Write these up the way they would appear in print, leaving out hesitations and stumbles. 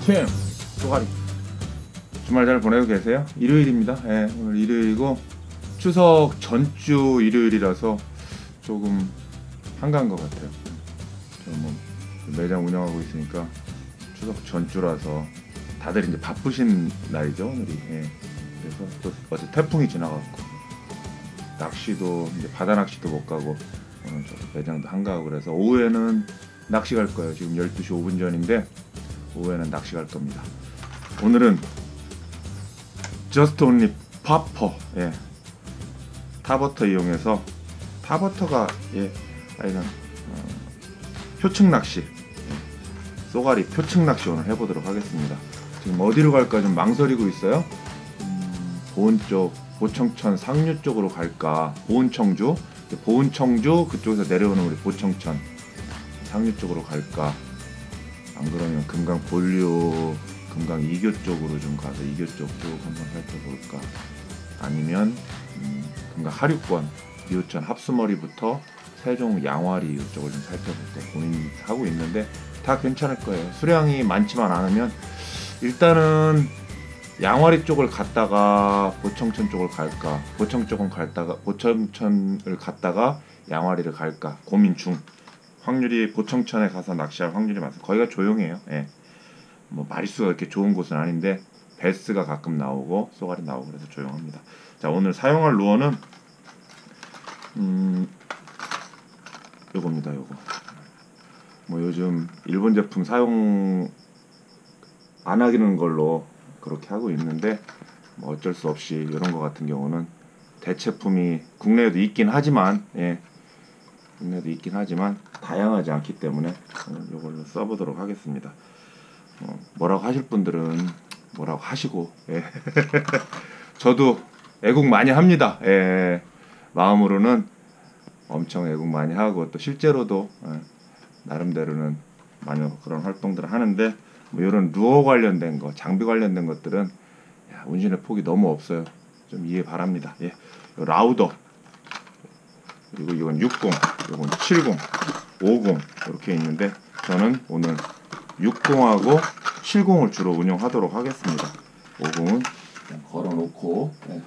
팀 쏘가리. 주말 잘 보내고 계세요? 일요일입니다. 예, 오늘 일요일이고 추석 전주 일요일이라서 조금 한가한 것 같아요. 저는 뭐 매장 운영하고 있으니까 추석 전주라서 다들 이제 바쁘신 날이죠 오늘이. 예. 그래서 또 어제 태풍이 지나갔고 낚시도 이제 바다 낚시도 못 가고 오늘 저 매장도 한가하고 그래서 오후에는 낚시 갈 거예요. 지금 12시 5분 전인데 오후에는 낚시 갈 겁니다. 오늘은 저스트 온리 파퍼, 예, 타버터 이용해서 타버터가 아이가 표층 낚시, 쏘가리 표층 낚시 오늘 해보도록 하겠습니다. 지금 어디로 갈까 좀 망설이고 있어요. 보은 쪽 보청천 상류 쪽으로 갈까, 보은청주 그쪽에서 내려오는 우리 보청천 상류 쪽으로 갈까, 안 그러면 금강 본류 금강 이교 쪽으로 좀 가서 이교 쪽 한번 살펴볼까, 아니면 금강 하류권 이호천 합수머리부터 세종 양화리 이쪽을 좀 살펴볼까 고민하고 있는데 다 괜찮을 거예요. 수량이 많지만 않으면 일단은 양화리 쪽을 갔다가 보청천 쪽을 갈까, 보청천을 갔다가 양화리를 갈까 고민 중. 확률이 보청천에 가서 낚시할 확률이 많습니다. 거기가 조용해요. 예. 뭐 마리수가 그렇게 좋은 곳은 아닌데 베스가 가끔 나오고 쏘가리 나오고 그래서 조용합니다. 자, 오늘 사용할 루어는 요겁니다. 요거 뭐 요즘 일본 제품 사용 안 하기는 걸로 그렇게 하고 있는데 뭐 어쩔 수 없이 이런 거 같은 경우는 대체품이 국내에도 있긴 하지만, 예, 국내에도 있긴 하지만 다양하지 않기 때문에 오늘 이걸로 써보도록 하겠습니다. 뭐라고 하실 분들은 뭐라고 하시고, 예. 저도 애국 많이 합니다. 예. 마음으로는 엄청 애국 많이 하고 또 실제로도, 예, 나름대로는 많이 그런 활동들을 하는데 뭐 이런 루어 관련된 거, 장비 관련된 것들은 운신의 폭이 너무 없어요. 좀 이해 바랍니다. 예. 라우더, 그리고 이건 60, 이건 70, 50 이렇게 있는데 저는 오늘 60하고 70을 주로 운영하도록 하겠습니다. 50은 그냥 걸어놓고, 네.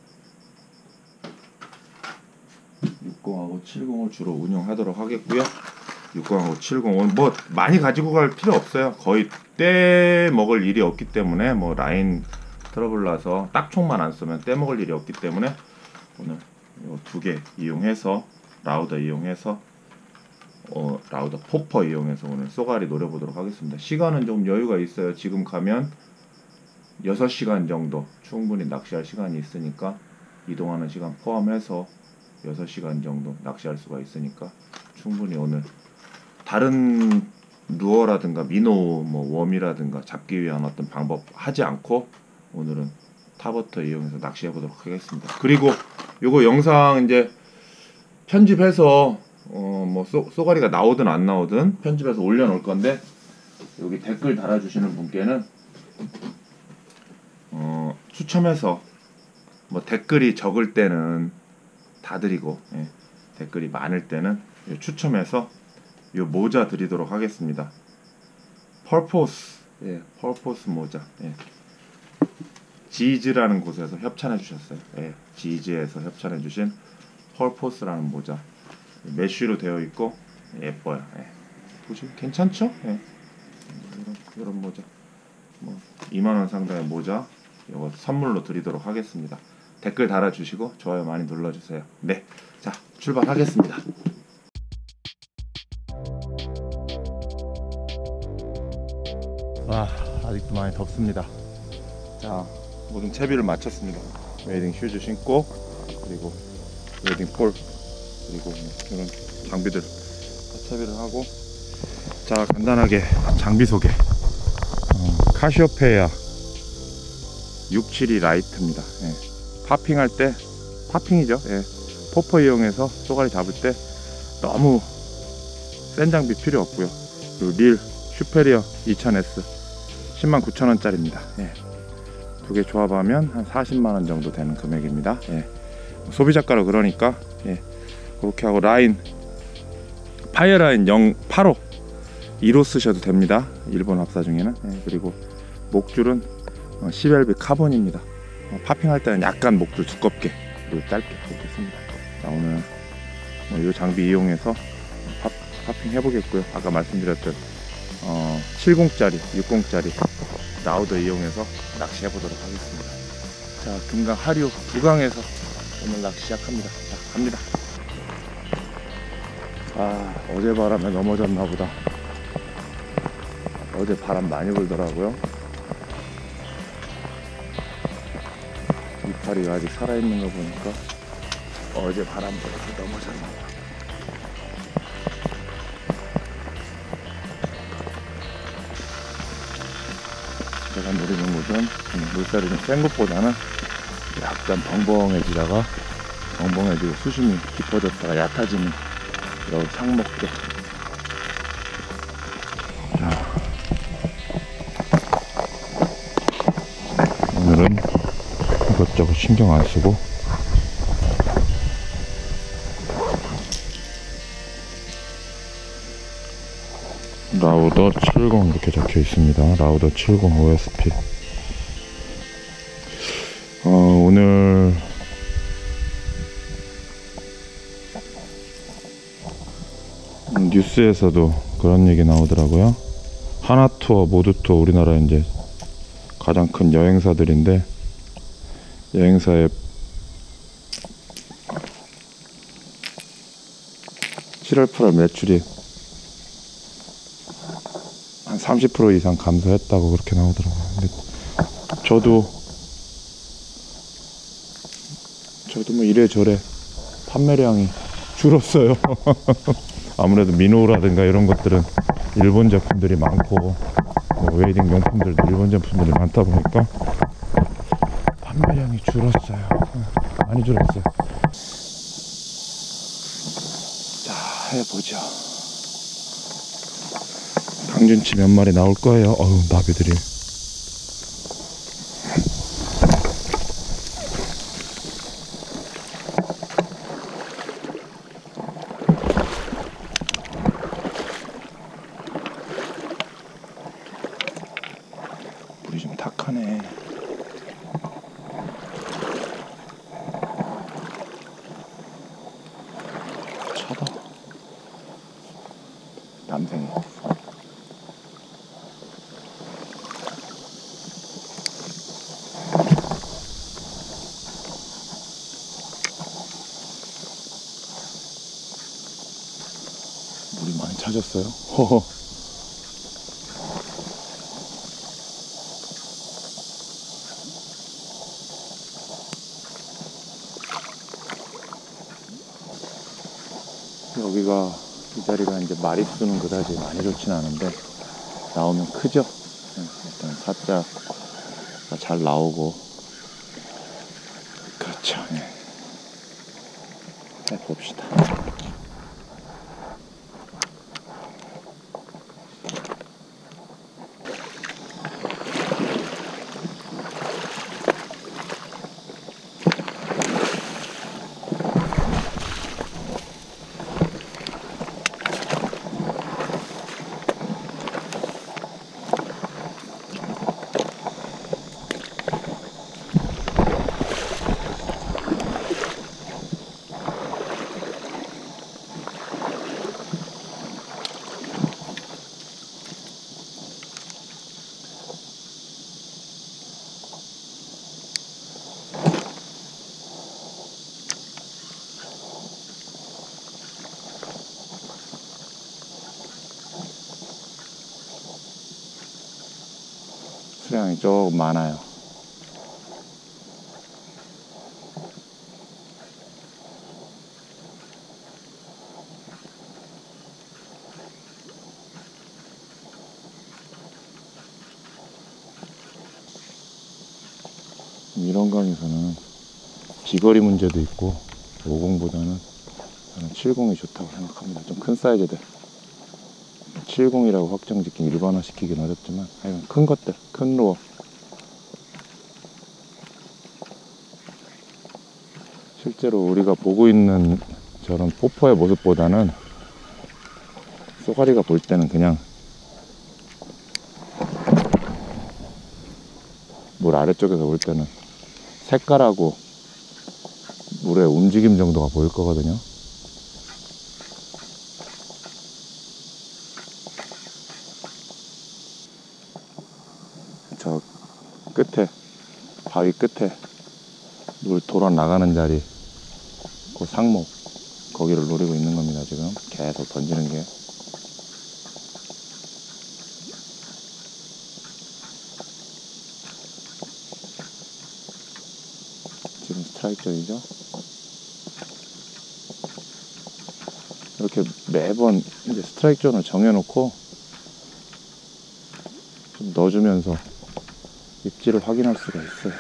60하고 70을 주로 운영하도록 하겠고요. 60하고 70은 뭐 많이 가지고 갈 필요 없어요. 거의 떼 먹을 일이 없기 때문에, 뭐 라인 트러블 나서 딱총만 안 쓰면 떼 먹을 일이 없기 때문에 오늘 이 두 개 이용해서 라우더 이용해서 라우더 포퍼 이용해서 오늘 쏘가리 노려보도록 하겠습니다. 시간은 좀 여유가 있어요. 지금 가면 6시간 정도 충분히 낚시할 시간이 있으니까, 이동하는 시간 포함해서 6시간 정도 낚시할 수가 있으니까 충분히 오늘 다른 루어라든가 미노 뭐 웜이라든가 잡기 위한 어떤 방법 하지 않고 오늘은 타버터 이용해서 낚시해 보도록 하겠습니다. 그리고 요거 영상 이제 편집해서 뭐 쏘가리가 나오든 안 나오든 편집해서 올려놓을 건데, 여기 댓글 달아주시는 분께는 추첨해서 뭐 댓글이 적을 때는 다 드리고, 예, 댓글이 많을 때는 추첨해서 요 모자 드리도록 하겠습니다. 펄포스, 예, 펄포스 모자, 예. 지즈라는 곳에서 협찬해 주셨어요. 예, 지즈에서 협찬해 주신 펄포스라는 모자, 메쉬로 되어 있고 예뻐요. 예. 보시면 괜찮죠? 예. 이런 모자, 뭐 2만원 상당의 모자 이거 선물로 드리도록 하겠습니다. 댓글 달아주시고 좋아요 많이 눌러주세요. 네, 자 출발하겠습니다. 와, 아직도 많이 덥습니다. 자, 모든 채비를 마쳤습니다. 웨이딩 슈즈 신고, 그리고 웨이딩 폴, 그리고 이런 장비들 다 채비를 하고, 자 간단하게 장비 소개. 카시오페아 672 라이트입니다. 예. 파핑할 때, 파핑이죠. 예. 포퍼 이용해서 쏘가리 잡을 때 너무 센 장비 필요 없고요. 그리고 릴 슈페리어 2000S 109,000원짜리입니다. 예. 두 개 조합하면 한 40만원 정도 되는 금액입니다. 예. 소비자가로 그러니까, 예. 그렇게 하고 라인 파이어라인 085 2로 쓰셔도 됩니다. 일본 합사 중에는. 예, 그리고 목줄은 CLB 카본입니다. 파핑할 때는 약간 목줄 두껍게 그리고 짧게 하겠습니다. 자, 오늘 이 장비 이용해서 파핑 해보겠고요. 아까 말씀드렸던 70짜리 60짜리 라우더 이용해서 낚시 해보도록 하겠습니다. 자, 금강 하류 부강에서 오늘 낚시 시작합니다. 자, 갑니다. 아, 어제 바람에 넘어졌나 보다. 어제 바람 많이 불더라고요. 이파리가 아직 살아있는 거 보니까 어제 바람 불어서 넘어졌나 보다. 제가 노리는 곳은 물살이 좀 센 것보다는 약간 벙벙해지다가 벙벙해지고 수심이 깊어졌다가 얕아지는 이런 상목대. 오늘은 이것저것 신경 안 쓰고 라우더 70 이렇게 적혀 있습니다. 라우더 70 OSP. 오늘 뉴스에서도 그런 얘기 나오더라고요. 하나투어, 모두투어, 우리나라 이제 가장 큰 여행사들인데, 여행사의 7월 8월 매출이 한 30% 이상 감소했다고 그렇게 나오더라고요. 근데 저도 뭐 이래저래 판매량이 줄었어요. 아무래도 미노라든가 이런 것들은 일본 제품들이 많고, 뭐 웨이딩 용품들도 일본 제품들이 많다 보니까 판매량이 줄었어요. 많이 줄었어요. 자, 해보죠. 강준치 몇 마리 나올 거예요. 어우, 나비들이. 물이 좀 탁하네. 차다. 남생이. 물이 많이 차졌어요. 허허. 여기가, 이 자리가 이제 마리수는 그다지 많이 좋진 않은데 나오면 크죠. 일단 살짝 잘 나오고. 그렇죠. 네. 해봅시다. 수량이 조금 많아요. 이런 강에서는 비거리 문제도 있고 50보다는 저는 70이 좋다고 생각합니다. 좀 큰 사이즈들. 70이라고 확정 짓긴 일반화 시키긴 어렵지만 하여간 큰 것들, 큰 루어. 실제로 우리가 보고 있는 저런 포퍼의 모습보다는 쏘가리가 볼 때는 그냥 물 아래쪽에서 볼 때는 색깔하고 물의 움직임 정도가 보일 거거든요. 저 끝에, 바위 끝에 물 돌아 나가는 자리, 그 상목, 거기를 노리고 있는 겁니다. 지금 계속 던지는 게. 지금 스트라이크 존이죠. 이렇게 매번 이제 스트라이크 존을 정해놓고 좀 넣어주면서 입질을 확인할 수가 있어요.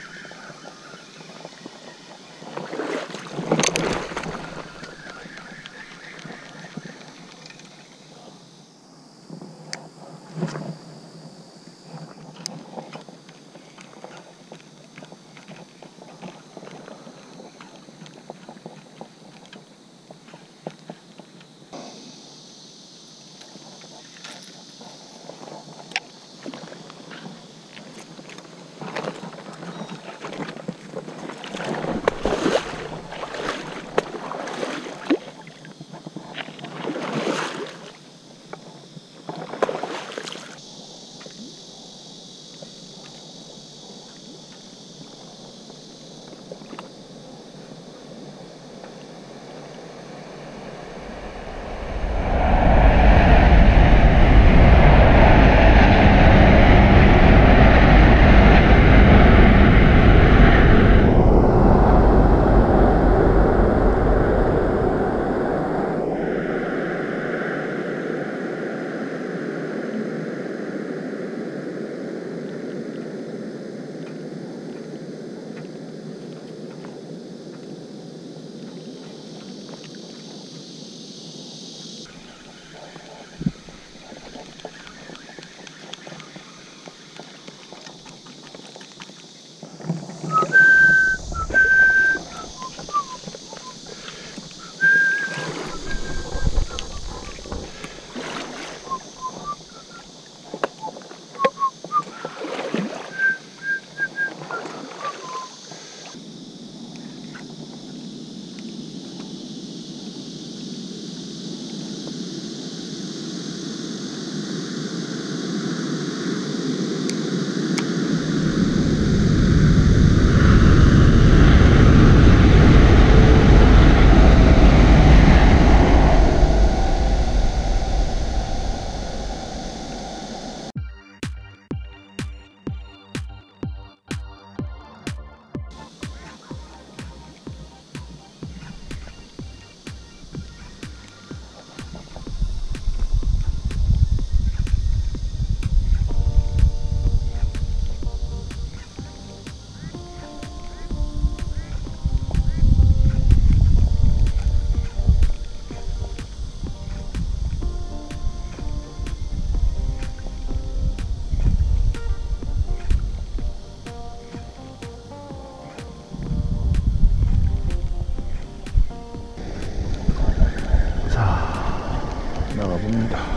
나가봅니다.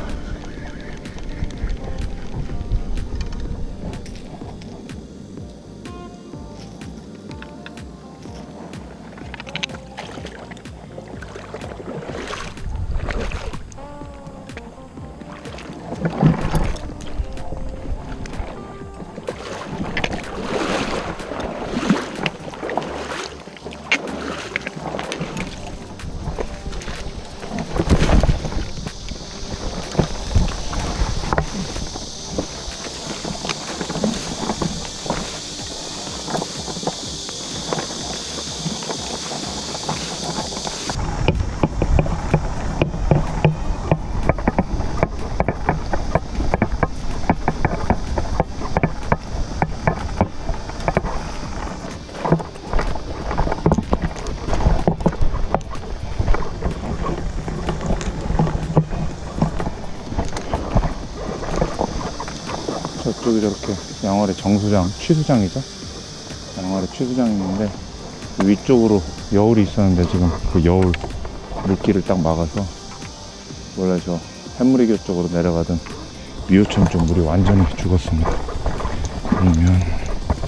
저쪽이 저렇게 양화래 정수장, 취수장이죠. 양화래 취수장이 있는데 위쪽으로 여울이 있었는데 지금 그 여울 물길을 딱 막아서 원래 저 햇물이교 쪽으로 내려가던 미호천 쪽 물이 완전히 죽었습니다. 아니면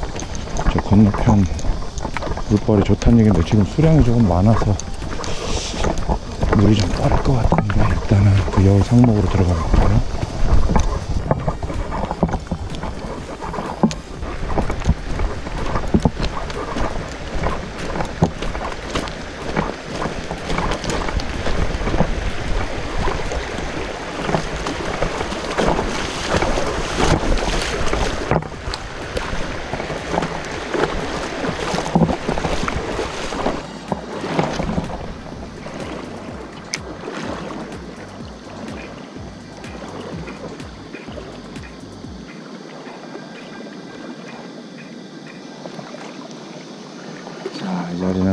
저 건너편 물벌이 좋다는 얘기인데 지금 수량이 조금 많아서 물이 좀 빠를 것 같은데 일단은 그 여울 상목으로 들어가 볼까요? 자, 이 자리는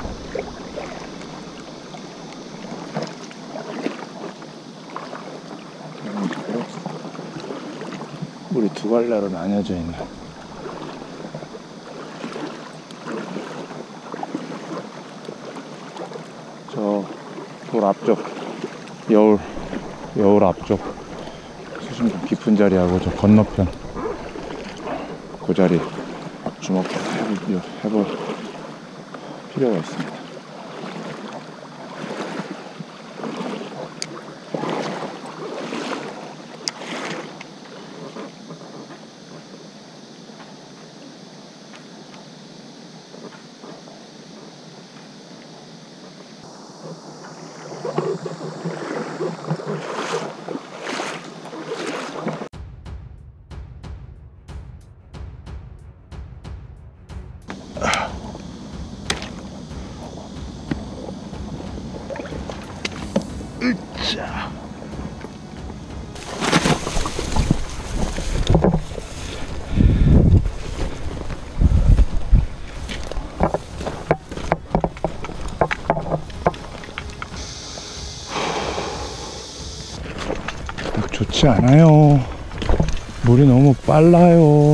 물이 두 갈래로 나뉘어져 있는 저 돌 앞쪽 여울 앞쪽 수심 좀 깊은 자리하고 저 건너편 그 자리 주목해서 해볼 필요가 있습니다. 으쌰. 딱 좋지 않아요. 물이 너무 빨라요.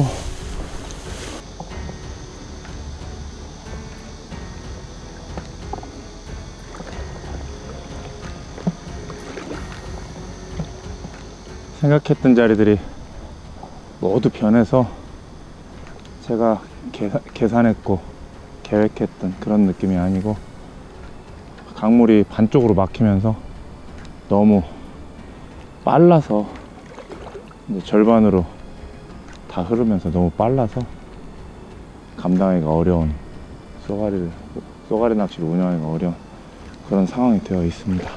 생각했던 자리들이 모두 변해서 제가 계산했고 계획했던 그런 느낌이 아니고 강물이 반쪽으로 막히면서 너무 빨라서 이제 절반으로 다 흐르면서 너무 빨라서 감당하기가 어려운 쏘가리 낚시를 운영하기가 어려운 그런 상황이 되어 있습니다.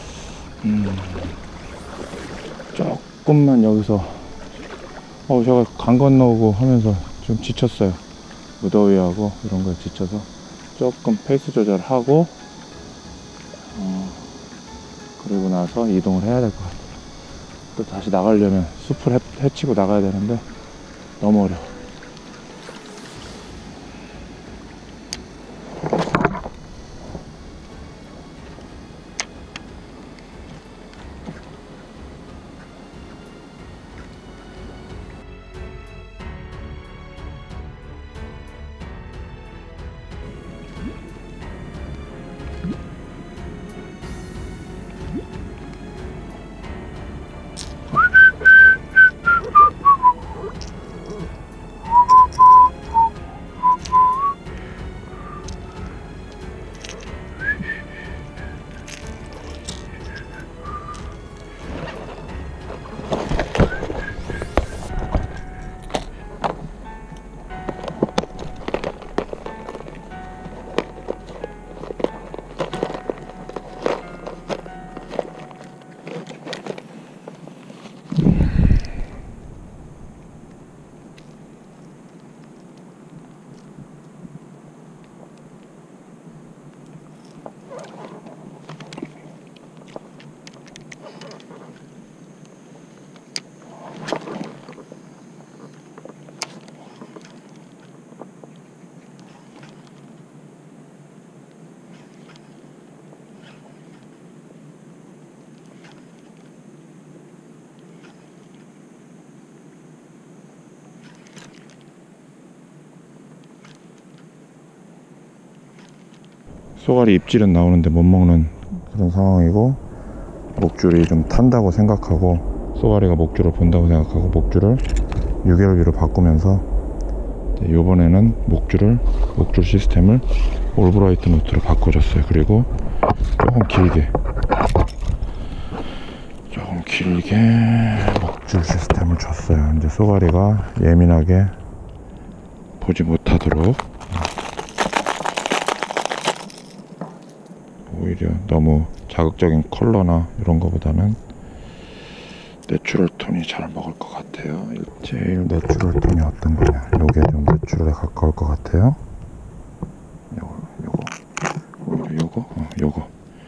조금만 여기서 제가 강 건너오고 하면서 좀 지쳤어요. 무더위하고 이런 거에 지쳐서 조금 페이스 조절하고 그리고 나서 이동을 해야 될 것 같아요. 또 다시 나가려면 숲을 헤치고 나가야 되는데 너무 어려워. 쏘가리 입질은 나오는데 못 먹는 그런 상황이고, 목줄이 좀 탄다고 생각하고 쏘가리가 목줄을 본다고 생각하고 목줄을 6LB로 바꾸면서 요번에는 목줄 시스템을 올브라이트 노트로 바꿔줬어요. 그리고 조금 길게 목줄 시스템을 줬어요. 이제 쏘가리가 예민하게 보지 못하도록. 오히려 너무 자극적인 컬러나 이런 거보다는 내추럴 톤이 잘 먹을 것 같아요. 제일 내추럴 톤이 어떤 거냐, 요게 좀 내추럴에 가까울 것 같아요. 오히려 요거.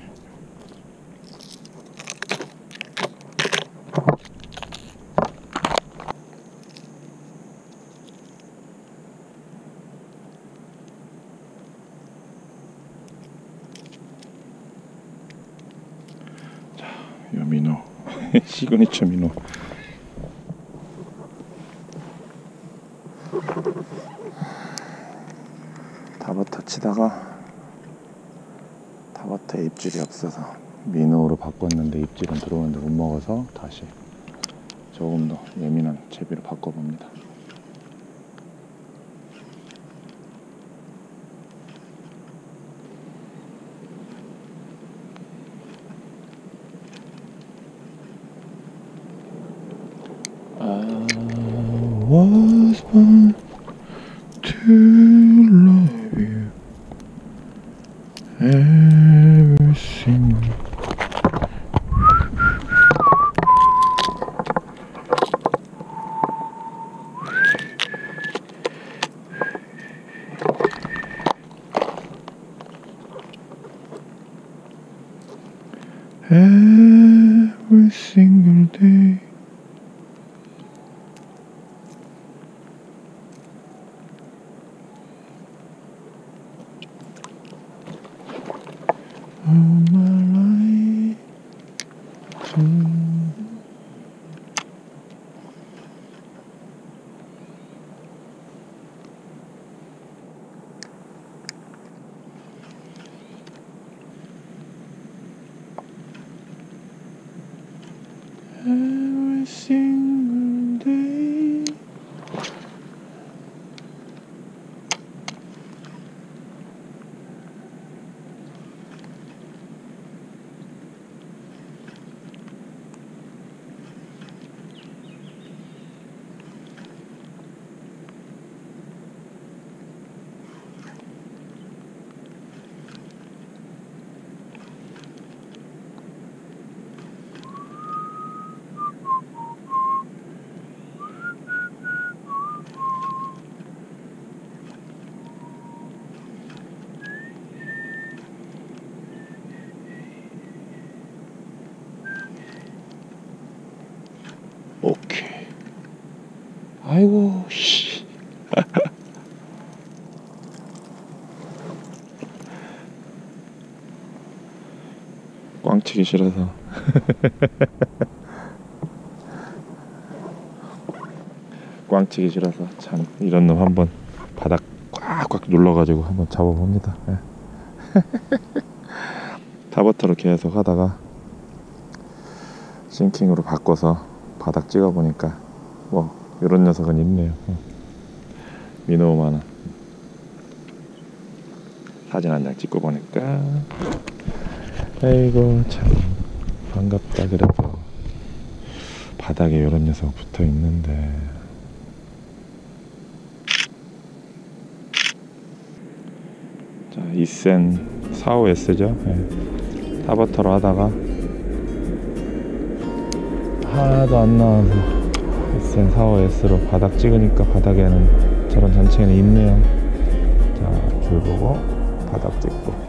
자, 요 민호 시그니처 민호. 다버터 치다가 다버터에 입질이 없어서 민호로 바꿨는데 입질은 들어오는데 못 먹어서 다시 조금 더 예민한 채비로 바꿔봅니다. I was born to love you. Everything. Every single day. All my life. Every single day. 오케이. 아이고 씨. 꽝치기 싫어서. 꽝치기 싫어서 참 이런 놈 한번 바닥 꽉꽉 눌러가지고 한번 잡아봅니다. 예. 다버터로 계속 하다가 싱킹으로 바꿔서 바닥 찍어보니까 뭐 이런 녀석은 있네요. 민호만은 사진 한 장 찍고 보니까 아이고 참 반갑다. 그래도 바닥에 이런 녀석 붙어 있는데 자 이센 45S죠. 네. 다버터로 하다가 하나도 안 나와서 이센 45S로 바닥 찍으니까 바닥에는 저런 잔챙이는 있네요. 자 줄 보고 바닥 찍고